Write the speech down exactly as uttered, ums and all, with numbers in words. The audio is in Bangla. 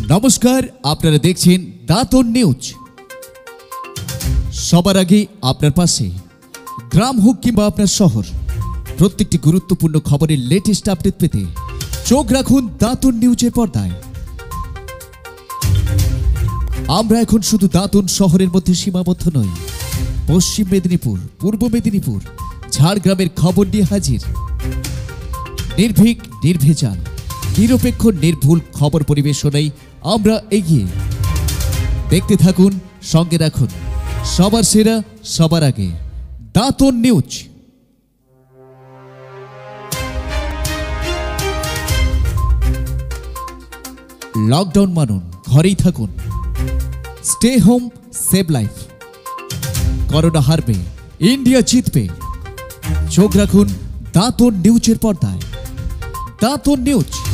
নমস্কার, আপনারা দেখছেন দাতন নিউজ। সবার আগে আপনার পাশে, গ্রাম হোক কিংবা আপনার শহর, প্রত্যেকটি গুরুত্বপূর্ণ খবরের লেটেস্ট আপডেট পেতে চোখ রাখুন দাতন নিউজের পর্দায়। আমরা এখন শুধু দাতন শহরের মধ্যে সীমাবদ্ধ নই, পশ্চিম মেদিনীপুর, পূর্ব মেদিনীপুর, ঝাড়গ্রামের খবর নিয়ে হাজির। নির্ভীক, নির্ভেজাল, নিরপেক্ষ, নির্ভুল খবর পরিবেশনায় আমরা এগিয়ে। দেখতে থাকুন, সঙ্গে রাখুন, সবার সেরা সবার আগে, দাতন নিউজ। লকডাউন মানুন, ঘরেই থাকুন। Stay home, save life. Corona হারবে, ইন্ডিয়া জিতবে। চোখ রাখুন দাতন নিউজের পর্দায়। দাতন নিউজ।